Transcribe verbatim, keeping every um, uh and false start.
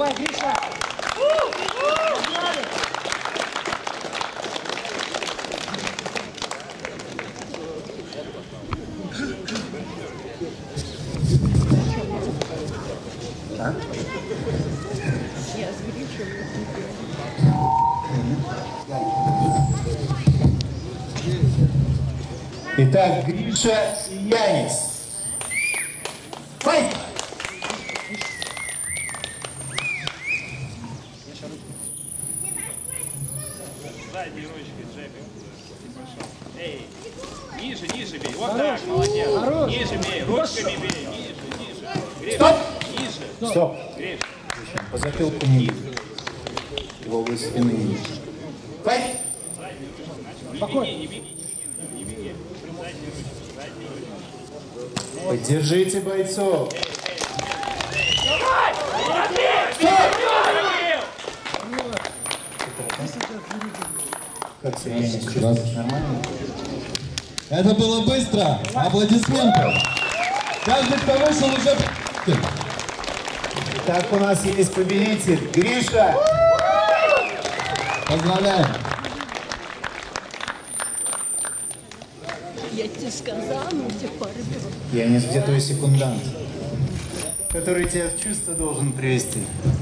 Давай, Гриша! А? Я с Гришей. Итак, Гриша и Янис. Файт! Задней ручкой джебик. Пошел. Эй, ниже, ниже бей. Вот так, молодец. Хорош. Ниже бей, ручками бей. Ниже, ниже. Гриш, Стоп! ниже. Стоп! Гриш. По затылку ниже. В область спины ниже. Файт! Спокойно. Не беги, не беги, не беги. Задней ручкой, задней ручкой. Поддержите бойцов. Давай! Как себя Янис чувствуешь? Нормально? Это было быстро. Аплодисменты. Каждый, кто вышел, уже... Итак, у нас есть победитель. Гриша! Поздравляем. Я тебе сказала, ну тебе порвет. Янис, где твой секундант, который тебя в чувство должен привести?